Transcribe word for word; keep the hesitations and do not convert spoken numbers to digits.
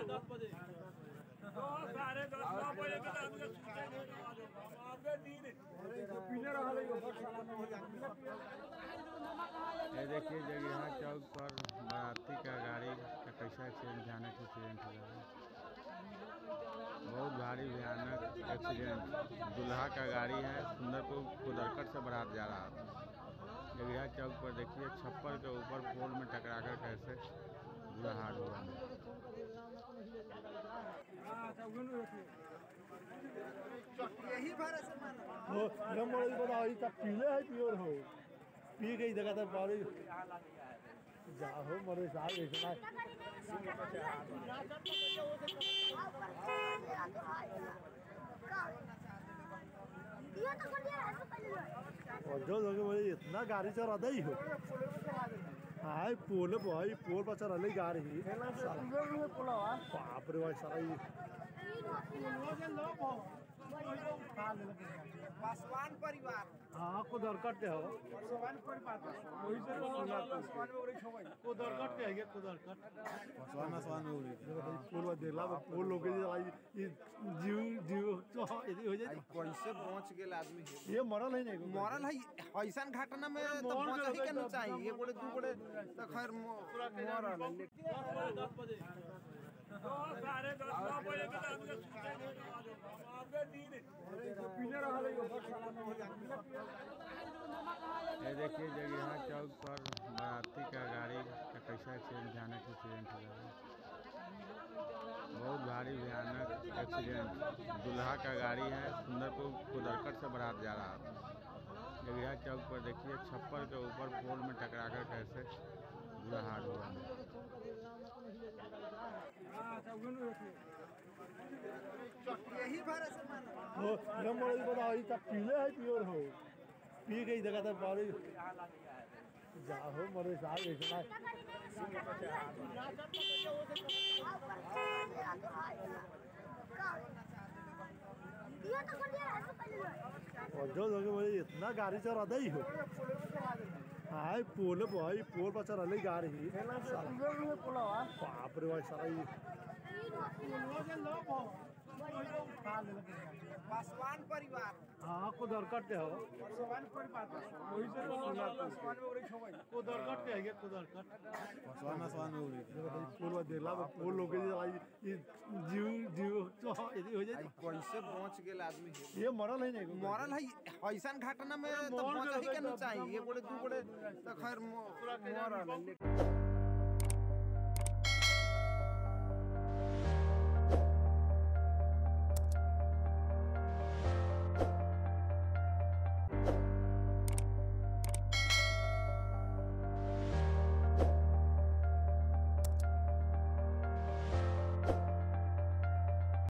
दस बजे साढ़े दस नौ बजे ये देखिए जगह चौक पर बाराती का गाड़ी का कैसा एक्सीडेंट भयानक एक्सीडेंट हुआ है। बहुत भारी भयानक एक्सीडेंट। दूल्हा का गाड़ी है, सुंदरपुर कुदरकट से बारात जा रहा था। जगह चौक पर देखिए छप्पर के ऊपर पोल में टकराकर कैसे बुरा हाल हुआ है। यही भरा से हो नंबर बताओ तब पीले है प्योर हो पी गई जगह तक बारी जाओ मरे साहब इतना और जो लोग बोले इतना गाड़ी चला ही हो हाय पोल भाई पोल पर चल रही गाड़ी बाप रे भाई सारा पासवान परिवार हाँ को दरकट हो पासवान परिवार वही से पासवान में उड़ी छोई को दरकट के है को दरकट पासवान पासवान में उड़ी पोल देला पोल लोग ये जीव जीव तो यदि हो जाए कैसे पहुंच गेल आदमी ये मरल है नहीं मरल है ऐसन घटना में तो पहुंच ही के न चाहिए ये बोले दू बोले तो खैर मरल दस बजे साढ़े दस नौ बजे ये देखिए जगह चौक पर बाराती का गाड़ी का कैसा एक्सीडेंट भयानक एक्सीडेंट हुआ है। बहुत भारी भयानक एक्सीडेंट। दूल्हा का गाड़ी है, सुंदरपुर कुदरकट से बारात जा रहा था। जगह चौक पर देखिए छप्पर के ऊपर पोल में टकराकर कैसे बुरा हाल हुआ है। यही भरा से हो नंबर बताओ तब पीले है प्योर हो पी गई जगह तक बारी जाओ मरे साहब इतना और जो लोग बोले इतना गाड़ी चला ही हो हाय पोल भाई पोल पर चल रही गाड़ी बाप रे भाई सारा पासवान परिवार हाँ को दरकट के हो पासवान परिवार वही से पासवान में उड़ी छोई को दरकट के है को दरकट पासवान पासवान में उड़ी पोल देला पोल लोग ये जीव जीव तो यदि हो जाए कैसे पहुंच गेल आदमी ये मरल है नहीं मरल है ऐसन घटना में तो पहुंच ही के न चाहिए ये बोले दू बोले तो खैर मरल